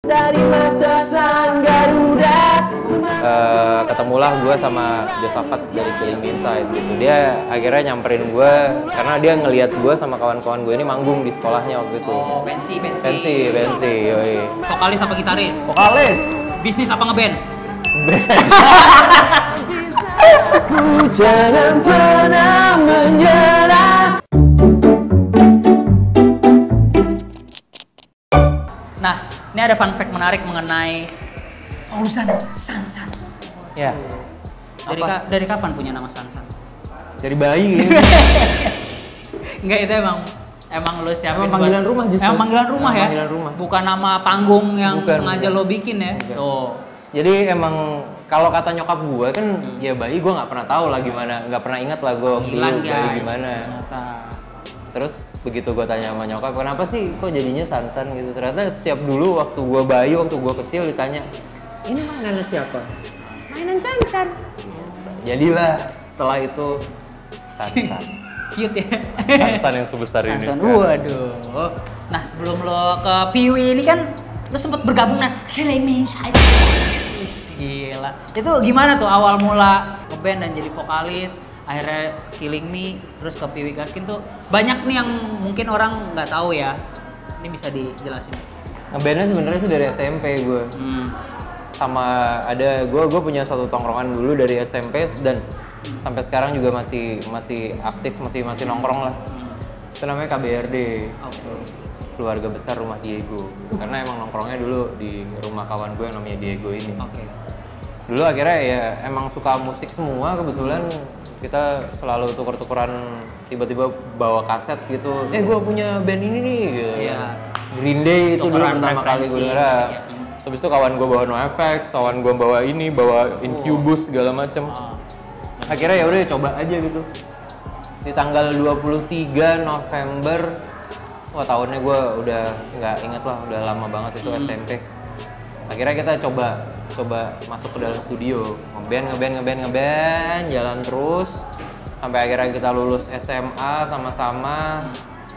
Dari mata sang Garuda. Ketemulah gue sama Josafat dari Killing Me Inside gitu. Dia akhirnya nyamperin gue karena dia ngelihat gue sama kawan-kawan gue ini manggung di sekolahnya waktu itu. Oh, pensi. Yoi. Vokalis apa gitaris? Vokalis. Bisnis apa ngeband? Jangan pernah menyerah. Nah, ini ada fun fact menarik mengenai Fauzan Sansan. Ya. Dari kapan punya nama Sansan? Dari bayi. Enggak, itu emang lo siapin Emang panggilan rumah justru. Emang panggilan rumah ya? Panggilan rumah. Bukan nama panggung yang Bukan. sengaja lo bikin ya? Bukan. Tuh. Jadi emang kalau kata nyokap gue kan ya bayi gue nggak pernah tahu lah gimana, nggak pernah ingat lah gue Hilang bayi guys. gimana. Ternyata. Terus begitu gue tanya sama nyokap kenapa sih kok jadinya Sansan gitu, ternyata setiap dulu waktu gue bayi, waktu gue kecil ditanya ini mainannya siapa? Mainan Sansan. Jadilah setelah itu Sansan. Cute ya? Sansan yang sebesar ini. Sansan. Waduh. Nah, sebelum lo ke Piwi ini kan lo sempat bergabung dengan Killing Me Inside. Gila. Itu gimana tuh awal mula ngeband dan jadi vokalis? Akhirnya Killing Me, terus ke Piwi Gaskin tuh banyak nih yang mungkin orang nggak tahu ya. Ini bisa dijelasin. Ngebandnya sebenarnya sih dari SMP gue. Sama ada gue punya satu tongkrongan dulu dari SMP dan sampai sekarang juga masih aktif, masih nongkrong lah. Itu namanya KBRD. Oke. Keluarga besar rumah Diego. Karena emang nongkrongnya dulu di rumah kawan gue yang namanya Diego ini. Oke. Dulu akhirnya ya emang suka musik semua, kebetulan kita selalu tuker-tukeran, tiba-tiba bawa kaset gitu. Gue punya band ini nih gitu. Iya. Green Day itu dulu Tukeran pertama kali gue referensi, denger. musik ya. Habis itu kawan gue bawa NoFX, kawan gue bawa ini, bawa Incubus segala macem. Akhirnya ya udah coba aja gitu. Di tanggal 23 November, wah tahunnya gue udah nggak inget lah, udah lama banget itu SMP. Akhirnya kita coba masuk ke dalam studio, ngeband, jalan terus sampai akhirnya kita lulus SMA sama-sama.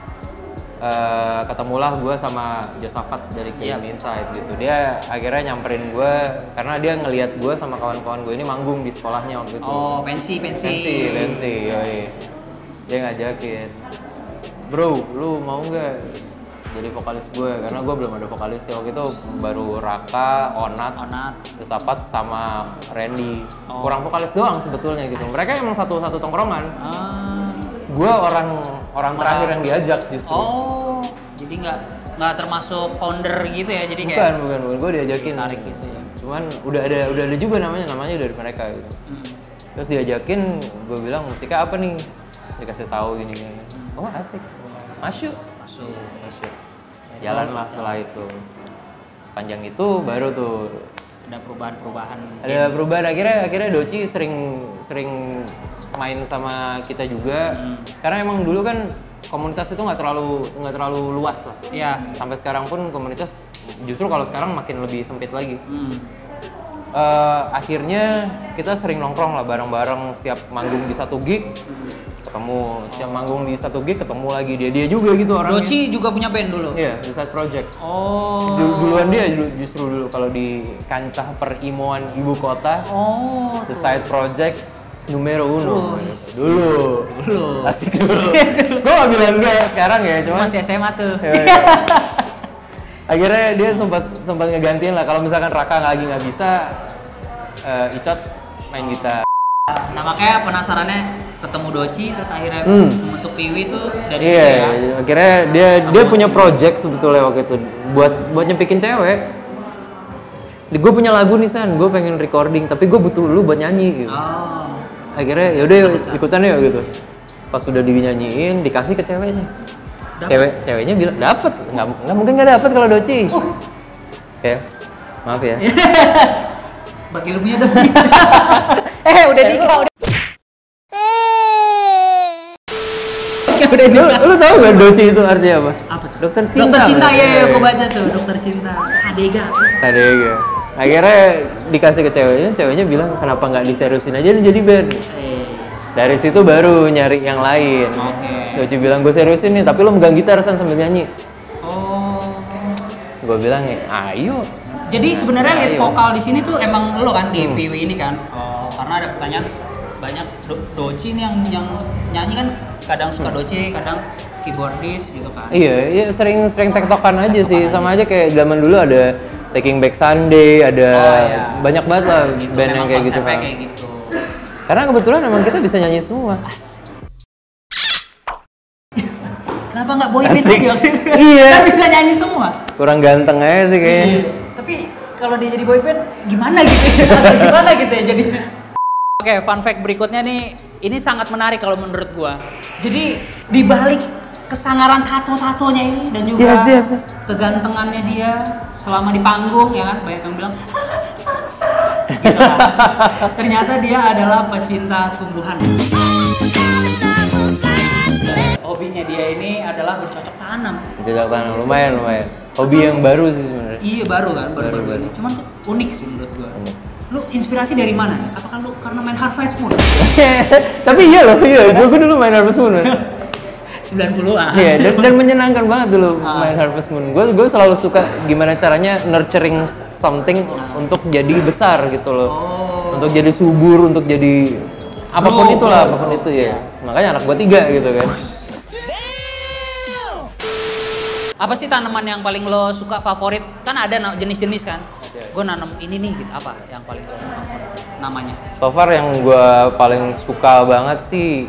Ketemulah gue sama Josafat dari Killing Me Inside gitu. Dia akhirnya nyamperin gue karena dia ngelihat gue sama kawan-kawan gue ini manggung di sekolahnya waktu itu. Oh, pensi. Yoi. Dia ngajakin, bro, lu mau nggak jadi vokalis gue? Karena gue belum ada vokalis ya waktu itu, baru Raka, Onat, Josafat sama Randy. Kurang vokalis doang sebetulnya gitu. Mereka emang satu tongkrongan. Gue orang terakhir yang diajak justru. Oh, jadi nggak termasuk founder gitu ya? Jadi kayak Bukan, gue diajakin. tarik gitu ya. Cuman udah ada juga namanya dari mereka gitu. Terus diajakin, gue bilang musiknya apa nih? Dikasih tahu gini. Oh asik, masuk. Jalanlah setelah itu. Sepanjang itu baru tuh ada perubahan. ada perubahan. Akhirnya Doci sering main sama kita juga. Karena emang dulu kan komunitas itu nggak terlalu luas lah. Iya. Sampai sekarang pun komunitas justru kalau sekarang makin lebih sempit lagi. Akhirnya kita sering nongkrong lah bareng-bareng, setiap manggung di satu gig ketemu, setiap manggung di satu gig ketemu lagi. Dia juga gitu orangnya. Doci juga punya band dulu? Iya, The Side Project. Oh. Duluan dia justru dulu kalau di kancah perimoan ibu kota. Oh. The Side Project numero uno. Dulu. Asik dulu. Gue gak bilang gue sekarang ya, cuma Masih SMA tuh. Akhirnya dia sempat ngegantiin lah. Kalau misalkan Raka nggak bisa, Icot main gitar. Nah, makanya penasarannya ketemu Doci terus akhirnya membentuk Piwi tuh dari situ ya. Iya, akhirnya dia punya project sebetulnya waktu itu buat nyempikin cewek. Gue punya lagu nih San, gue pengen recording tapi gue butuh lu buat nyanyi gitu. Oh. Akhirnya yaudah ikutan ya gitu. Pas udah dinyanyiin dikasih ke ceweknya. Ceweknya bilang dapet, nggak mungkin nggak dapet kalau Doci. Ya, maaf ya. Bagi ilmunya Doci. Udah nikah udah. Lu tahu nggak Doci itu artinya apa? Apa tuh? Dokter cinta. Dokter cinta ya, aku baca tuh dokter cinta. Sadega. Akhirnya dikasih ke ceweknya bilang kenapa nggak diseriusin aja dan jadi band. Dari situ baru nyari yang lain. Doci bilang gue seriusin nih, tapi lo megang gitar San sambil nyanyi. Oh. Gue bilang ya, ayo. Jadi sebenarnya lead Ayo. vokal di sini tuh emang lo kan di PW ini kan? Oh, karena ada pertanyaan banyak Doci nih yang nyanyi kan kadang suka Doci, kadang keyboardis gitu kan? Iya, sering tektokan aja sih, sama aja kayak zaman dulu ada Taking Back Sunday, ada banyak banget lah Gitu, band yang memang kayak gitu konsepnya kan. kayak gitu. Karena kebetulan emang kita bisa nyanyi semua. Kenapa nggak boyband Asik. aja waktu itu? Iya. Kan bisa nyanyi semua. Kurang ganteng aja sih kayaknya. Iya. Tapi kalau dia jadi boyband gimana gitu ya? Atau gimana gitu ya jadinya? Oke, fun fact berikutnya nih, ini sangat menarik kalau menurut gua. Jadi di balik kesangaran tato-tatonya ini dan juga Yes. kegantengannya dia selama di panggung ya kan, banyak yang bilang Sansa gitu kan. Ternyata dia adalah pecinta tumbuhan. Hobinya dia ini adalah bercocok tanam. Tidak tanam, lumayan. Hobi yang baru sih sebenarnya. Iya baru kan, baru Baru. ini. Cuman unik sih menurut gua. Lu inspirasi dari mana nih? Apakah lu karena main Harvest Moon? Tapi iya loh, gue dulu main Harvest Moon. 90-an. Iya, dan menyenangkan banget dulu Ah. main Harvest Moon. Gue selalu suka gimana caranya nurturing something untuk jadi besar gitu loh. Oh. Untuk jadi subur, untuk jadi apapun Bro, itulah, bro. apapun itu ya. Makanya anak gue 3 gitu kan. Apa sih tanaman yang paling lo suka favorit? Kan ada jenis-jenis kan? Gue nanam ini nih gitu. Apa yang paling lo favorit namanya? So far yang gue paling suka banget sih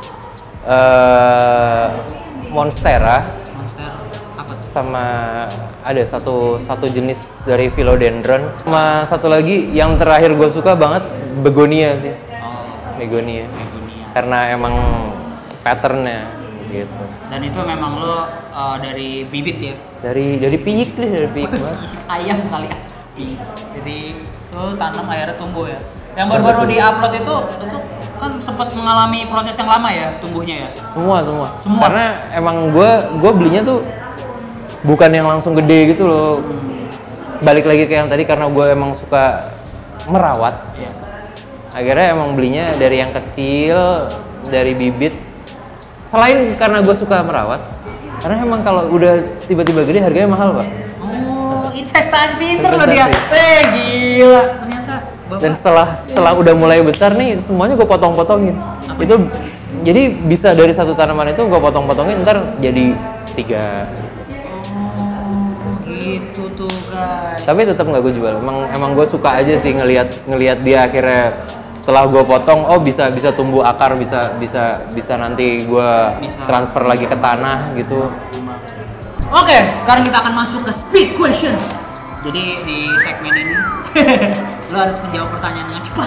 Monstera, Monster apa sih? sama ada satu jenis dari Philodendron, sama satu lagi yang terakhir gue suka banget Begonia sih. Oh, Begonia. begonia. Karena emang patternnya gitu. Dan itu memang lo dari bibit ya? Dari piyik banget. Ayam kali ya? Jadi lo tanam akhirnya tumbuh ya? Yang baru-baru di-upload itu kan sempat mengalami proses yang lama ya tumbuhnya ya? Semua. Semua? Karena emang gue belinya tuh bukan yang langsung gede gitu loh. Balik lagi ke yang tadi, karena gue emang suka merawat. Iya. Akhirnya emang belinya dari yang kecil, dari bibit. Selain karena gue suka merawat, karena emang kalau udah tiba-tiba gede harganya mahal, Pak. Oh, investasi pinter loh dia. Investasi. Gila. Ternyata Bapak Dan setelah udah mulai besar nih, semuanya gue potong-potongin. Apa Itu jadi bisa dari satu tanaman itu gue potong-potongin, ntar jadi 3. Oh, gitu tuh guys. Tapi tetap nggak gue jual. Emang gue suka aja sih ngelihat dia akhirnya setelah gue potong, oh bisa tumbuh akar, bisa nanti gue Bisa. transfer lagi ke tanah gitu. Oke, sekarang kita akan masuk ke speed question. Jadi di segmen ini lo harus menjawab pertanyaan dengan cepat,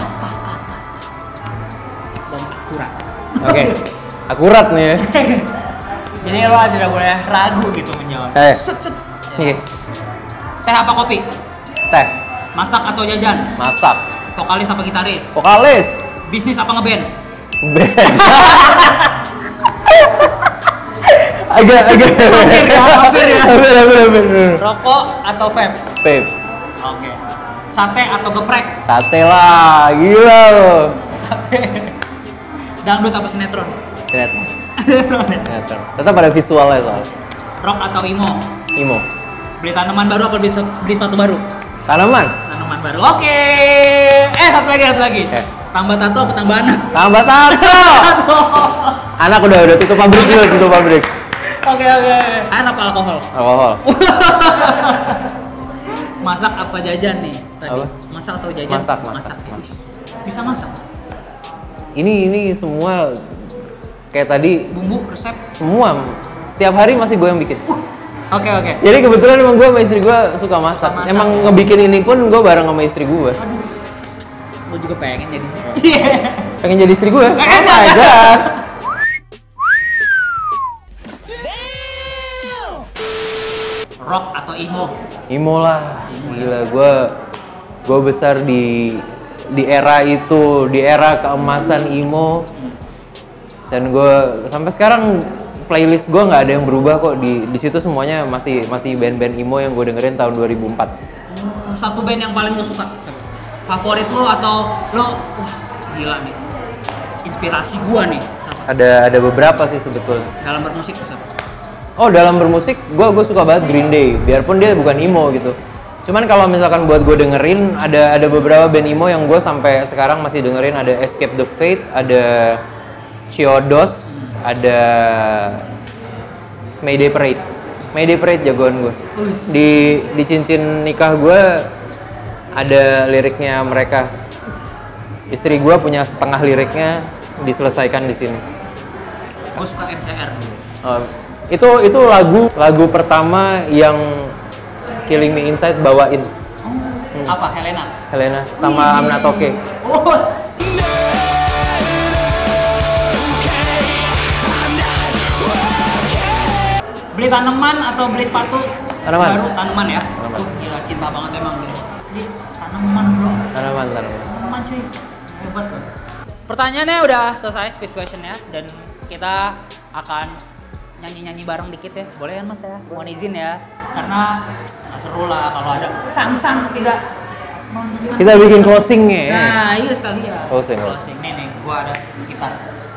dan akurat. Oke, akurat nih ya. Jadi lo tidak boleh ragu gitu menjawab. Set. Nih, Teh apa kopi? teh, Masak atau jajan? masak, Vokalis apa gitaris? vokalis, Bisnis apa ngeband? band. agak Hampir ya. Hampir. Rokok atau vape? Vape. Oke. Sate atau geprek? Sate lah, gila lo. Sate. Dangdut apa sinetron? Sinetron. Sinetron ya? Sinetron. Tetap ada visualnya soalnya. Rock atau emo? Imo. Beli tanaman baru apa beli sepatu baru? Tanaman. Tanaman baru. Oke. Satu lagi. Tambah tato apa tambah anak? Tambah tato. Anak udah tutup pabrik dulu, tutup pabrik. Oke. Anak apa alkohol? Alkohol. Masak apa jajan nih tadi? Apa? Masak atau jajan? Masak. Ya. Bisa masak? Ini semua kayak tadi, Bumbu, resep? semua setiap hari masih gue yang bikin. Oke. Jadi kebetulan emang gue sama istri gue suka masak. Suka masak, Emang ya. ngebikin ini pun gue bareng sama istri gue. Aduh. Gue juga pengen jadi. Pengen jadi istri gue? Oh Enggak. my god. Rock atau emo? Imo lah, gila gue besar di era itu, di era keemasan emo, dan gue sampai sekarang playlist gue nggak ada yang berubah kok, di situ semuanya masih band-band emo yang gue dengerin tahun 2004. Satu band yang paling lo suka? Favorit lo atau lo wah gila nih, inspirasi gua nih Ada beberapa sih sebetulnya. dalam bermusik siapa? Oh, dalam bermusik, gue suka banget Green Day, biarpun dia bukan emo gitu. Cuman kalau misalkan buat gue dengerin, ada beberapa band emo yang gue sampai sekarang masih dengerin. Ada Escape the Fate, ada Chiodos, ada Mayday Parade. Mayday Parade jagoan gue. Di cincin nikah gue ada liriknya mereka. Istri gue punya setengah liriknya, diselesaikan di sini. Gue suka MCR. Itu lagu pertama yang Killing Me Inside bawain. Apa? Helena sama Amna Toke. Oh. Beli tanaman atau beli sepatu? Tanaman. Baru tanaman ya. Tanaman. Gila, cinta banget emang dia. Jadi tanaman bro. Tanaman. Tanaman cuy. Hebat loh. Pertanyaannya udah selesai, speed question ya, dan kita akan nyanyi-nyanyi bareng dikit ya. Boleh kan mas ya? Mohon izin ya. Karena nggak seru lah kalau ada sang-sang tidak. Kita bikin closingnya ya. Nah iya sekali ya. Closing. Nih, gua ada gitar.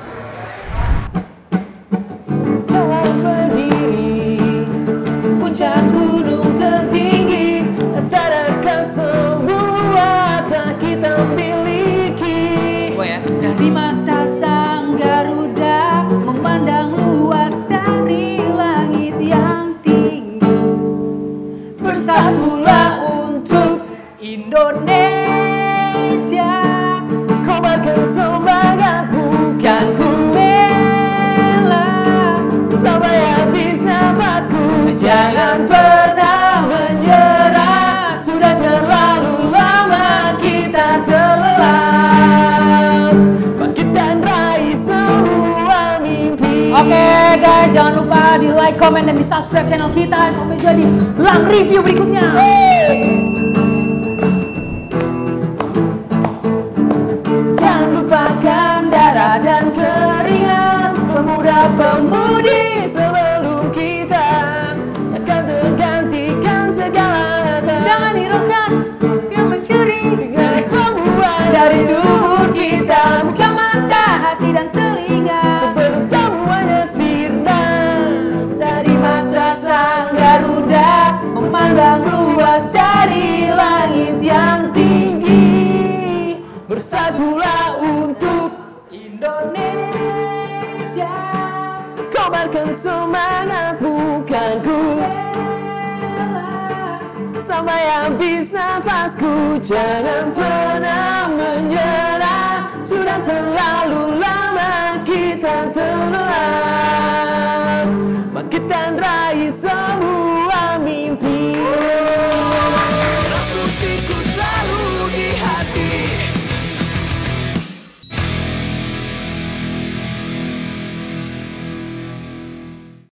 Berdiri puncak gunung tertinggi, sadarkan semua tak kita miliki. Gua ya. Dari mata sang Garuda memandang luas dari langit yang tinggi. Bersatulah untuk Indonesia, kobarkan semangat bukan ku bela. Sampai habis nafasku, jangan pernah menyerah. Sudah terlalu lama kita terlelap, bangkit dan raih semua mimpi. Oke guys, jangan lupa di like, comment, dan di subscribe channel kita sampai jadi Lang Review berikutnya. Jangan lupakan darah dan keringat pemuda-pemudi sebelum kita akan tergantikan segala harta. Jangan hiraukan yang mencuri dengan semua dari tubuh kita, bukan mata, hati, dan telinga. Sebelum semuanya sirna, dari mata sang Garuda memandang luas dari langit yang tinggi. Bersatulah untuk Indonesia, kobarkan semangat bukan ku bela. Sampai habis nafasku, jangan pernah menyerah. Sudah terlalu